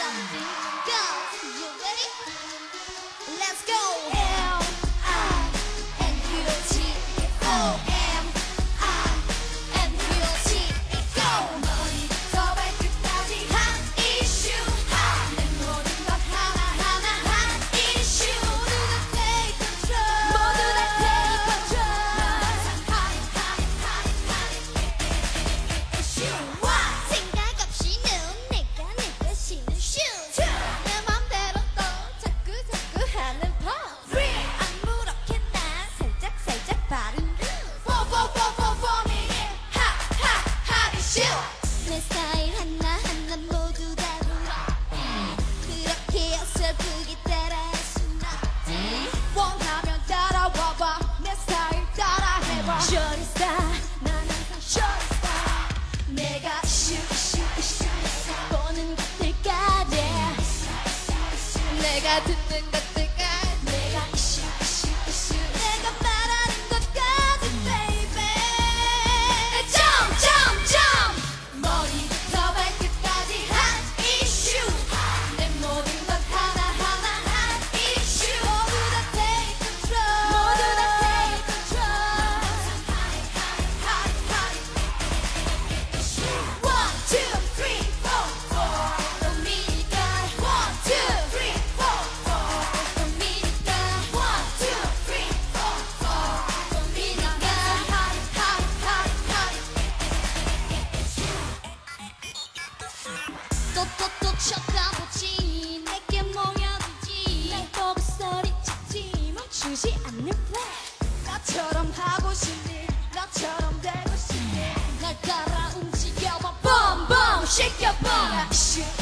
Go, you ready? Let's go. 내 스타일 하나하나 모두 다르라. 그렇게 어설프게 따라할 순 없지. 원하면 따라와봐. 내 스타일 따라해봐. Shorty style, 난 항상 shorty style. 내가 슈슈슈 보는 것들까지, 내가 듣는 것들까지, 내가 슈슈슈 내가 말하는 것까지 baby. Jump jump jump. 머리부터 발끝까지 hot issue. 내 모든 것 하나하나 hot issue. 모두 다 take control. 모두 다 take control. Hot hot issue. 1, 2, 3, 4, 4. 또 미니까 1, 2, 3, 4, 4. 또 미니까 1, 2, 3, 4, 4. 또 미니까 hot hot hot hot. 또 쳐다보지. 내게 모여들지. 날 보고 소리치지. 멈추지 않는 play. 나처럼 하고 싶니? 나처럼 되고 싶니? 날 따라 움직여봐. Boom boom shake your bum.